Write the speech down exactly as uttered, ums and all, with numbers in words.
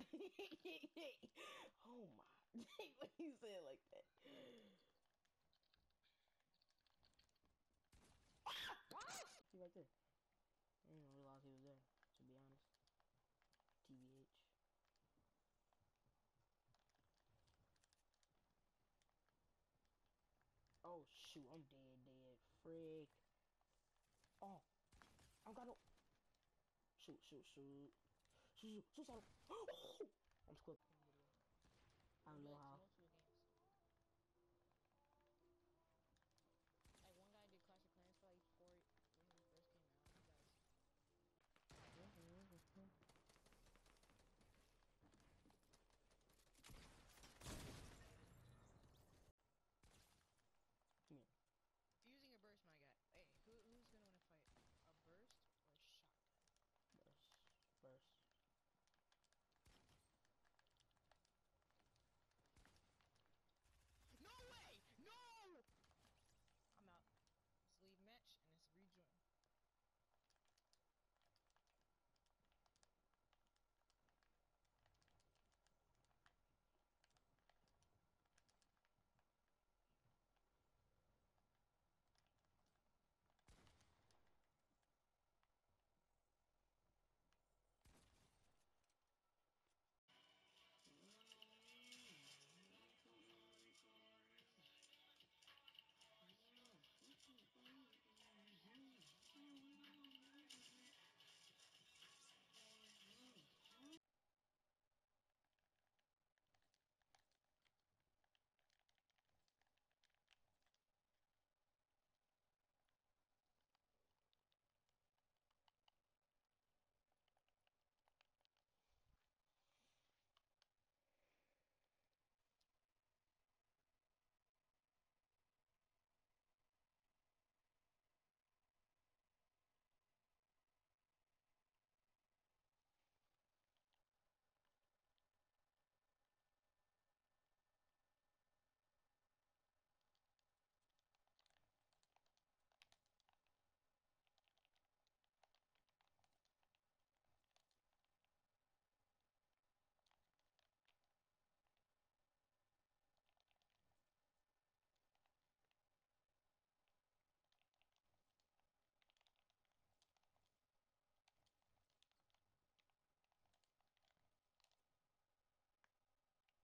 Oh my. When you say it like that. Ah! He right there. I didn't realize he was there, to be honest. T B H. Oh shoot, I'm dead, dead. Frick. Oh, I got no. Shoot, shoot, shoot. Shoot, shoot, shoot, shoot. Oh! I'm squipped. I don't know how.